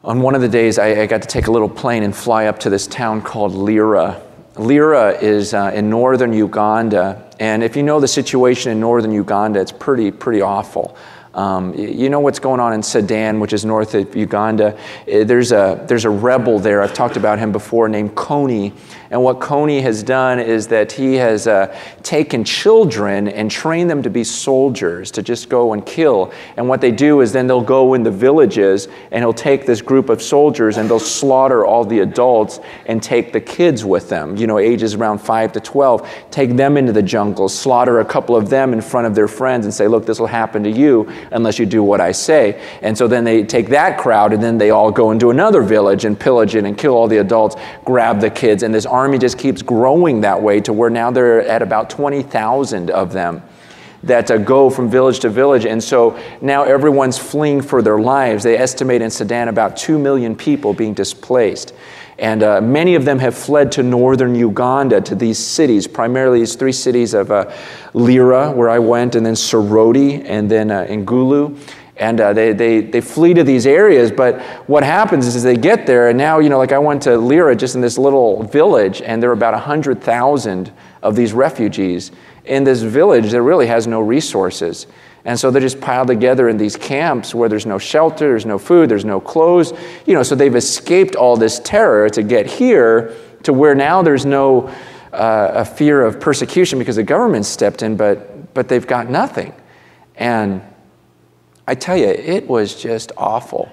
On one of the days, I got to take a little plane and fly up to this town called Lira. Lira is in northern Uganda, and if you know the situation in northern Uganda, it's pretty awful. You know what's going on in Sudan, which is north of Uganda. There's a rebel there. I've talked about him before, named Kony. And what Kony has done is that he has taken children and trained them to be soldiers, to just go and kill. And what they do is then they'll go in the villages and he'll take this group of soldiers and they'll slaughter all the adults and take the kids with them, you know, ages around 5 to 12, take them into the jungle, slaughter a couple of them in front of their friends and say, look, this will happen to you unless you do what I say. And so then they take that crowd and then they all go into another village and pillage it and kill all the adults, grab the kids, and this army just keeps growing that way to where now they're at about 20,000 of them that go from village to village. And so now everyone's fleeing for their lives. They estimate in Sudan about 2 million people being displaced. And many of them have fled to northern Uganda, to these cities, primarily these 3 cities of Lira, where I went, and then Soroti, and then Ngulu. And they flee to these areas, but what happens is they get there, and now, you know, like I went to Lira, just in this little village, and there are about 100,000 of these refugees in this village that really has no resources. And so they're just piled together in these camps where there's no shelter, there's no food, there's no clothes. You know, so they've escaped all this terror to get here to where now there's no a fear of persecution because the government stepped in, but they've got nothing. And I tell you, it was just awful.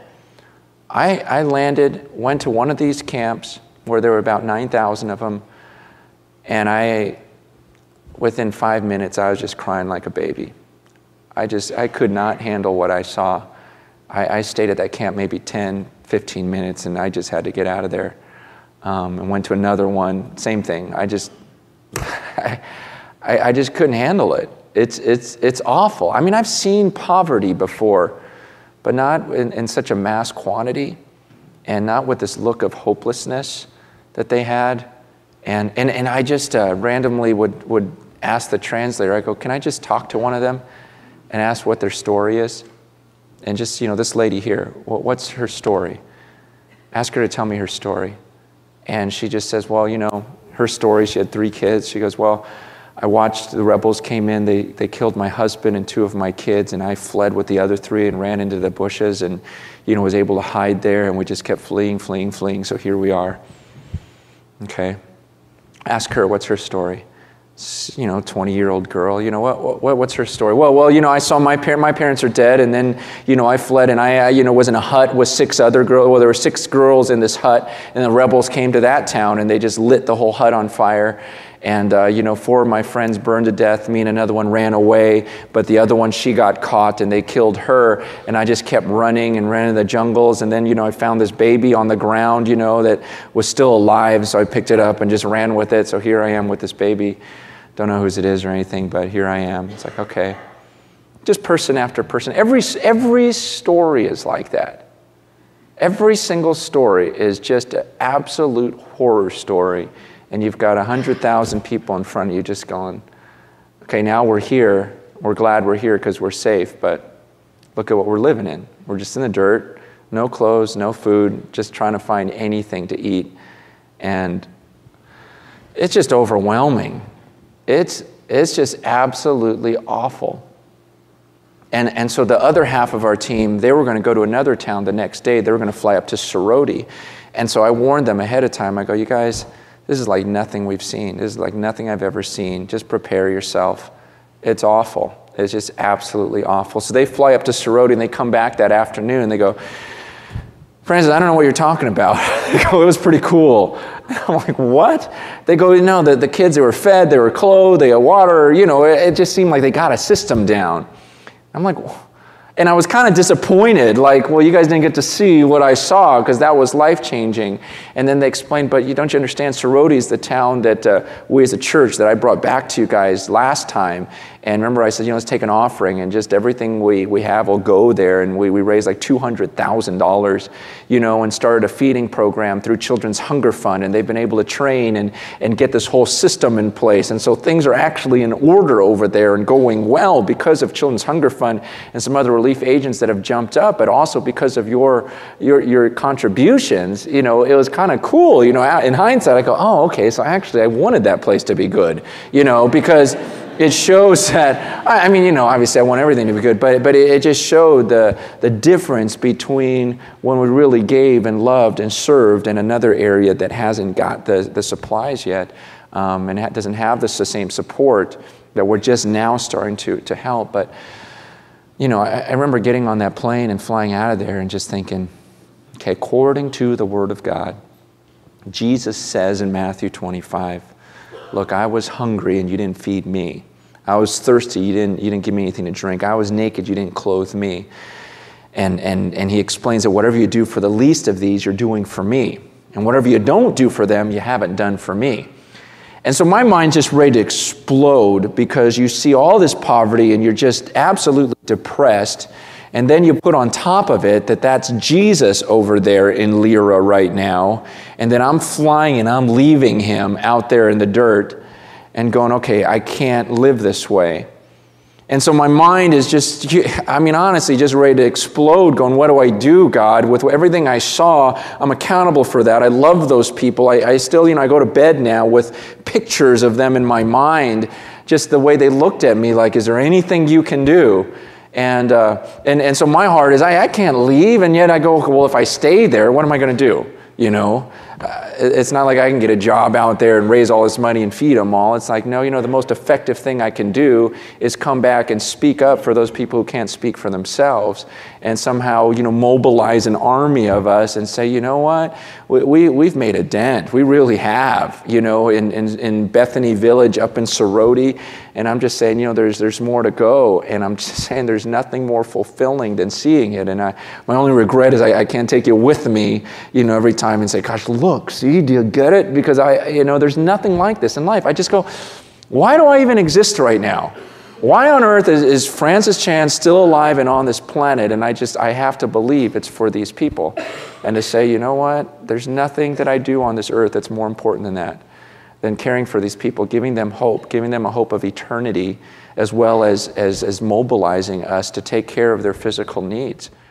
I landed, went to one of these camps where there were about 9,000 of them, and within 5 minutes, I was just crying like a baby. I could not handle what I saw. I stayed at that camp maybe 10, 15 minutes, and I just had to get out of there. And went to another one, same thing. I just couldn't handle it. It's awful. I mean, I've seen poverty before, but not in such a mass quantity, and not with this look of hopelessness that they had. And I just randomly would ask the translator, I go, can I just talk to one of them and ask what their story is? And just, you know, this lady here, what's her story? Ask her to tell me her story. And she just says, well, you know, her story, she had 3 kids. She goes, well, I watched the rebels came in, they killed my husband and 2 of my kids, and I fled with the other 3 and ran into the bushes and, you know, was able to hide there, and we just kept fleeing, so here we are. Okay. Ask her, what's her story? You know, 20-year-old girl, you know, what's her story? Well, you know, I saw my parents are dead, and then, you know, I fled, and I you know, was in a hut with 6 other girls. Well, there were 6 girls in this hut, and the rebels came to that town, and they just lit the whole hut on fire. And, you know, 4 of my friends burned to death. Me and another one ran away, but the other one, she got caught, and they killed her. And I just kept running and ran in the jungles. And then, you know, I found this baby on the ground, you know, that was still alive. So I picked it up and just ran with it. So here I am with this baby. Don't know whose it is or anything, but here I am. It's like, okay. Just person after person. Every story is like that. Every single story is just an absolute horror story. And you've got 100,000 people in front of you just going, okay, now we're here. We're glad we're here because we're safe, but look at what we're living in. We're just in the dirt, no clothes, no food, just trying to find anything to eat. And it's just overwhelming. It's just absolutely awful. And so the other half of our team, they were going to go to another town the next day. They were going to fly up to Soroti. And so I warned them ahead of time. I go, you guys, this is like nothing we've seen. This is like nothing I've ever seen. Just prepare yourself. It's awful. It's just absolutely awful. So they fly up to Soroti, and they come back that afternoon, and they go, Francis, I don't know what you're talking about. They go, it was pretty cool. I'm like, what? They go, no, the kids, they were fed, they were clothed, they had water. You know, it just seemed like they got a system down. I'm like, and I was kind of disappointed, like, well, you guys didn't get to see what I saw because that was life-changing. And then they explained, but don't you understand, Soroti is the town that we as a church that I brought back to you guys last time. And remember I said, let's take an offering, and just everything we have will go there. And we raised like $200,000, and started a feeding program through Children's Hunger Fund. And they've been able to train and get this whole system in place. And so things are actually in order over there and going well because of Children's Hunger Fund and some other relief agents that have jumped up, but also because of your contributions. It was kind of cool. In hindsight, I go, oh, okay, so I wanted that place to be good, because it shows that, obviously I want everything to be good, but it just showed the difference between when we really gave and loved and served in another area that hasn't got the supplies yet, and doesn't have the same support that we're just now starting to help. But, I remember getting on that plane and flying out of there and just thinking, okay, according to the Word of God, Jesus says in Matthew 25, look, I was hungry and you didn't feed me. I was thirsty, you didn't give me anything to drink. I was naked, you didn't clothe me. And he explains that whatever you do for the least of these, you're doing for me. And whatever you don't do for them, you haven't done for me. And so my mind's just ready to explode, because you see all this poverty and you're just absolutely depressed. And then you put on top of it that's Jesus over there in Lyra right now. And then I'm flying and I'm leaving him out there in the dirt and going, okay, I can't live this way. And so my mind is just, honestly, just ready to explode, going, what do I do, God? With everything I saw, I'm accountable for that. I love those people. I still, I go to bed now with pictures of them in my mind, just the way they looked at me, like, is there anything you can do? And so my heart is, I can't leave, and yet I go, well, if I stay there, what am I going to do? It's not like I can get a job out there and raise all this money and feed them all. It's like, no, the most effective thing I can do is come back and speak up for those people who can't speak for themselves, and somehow, mobilize an army of us and say, you know what, we've made a dent. We really have, in Bethany Village up in Soroti. And I'm just saying, there's more to go. And I'm just saying there's nothing more fulfilling than seeing it. And my only regret is I can't take you with me, every time and say, gosh, look, see, do you get it? Because there's nothing like this in life. I just go, why do I even exist right now? Why on earth is Francis Chan still alive and on this planet? And I have to believe it's for these people. And to say, you know what? There's nothing that I do on this earth that's more important than that. Than caring for these people, giving them hope, giving them a hope of eternity, as well as mobilizing us to take care of their physical needs.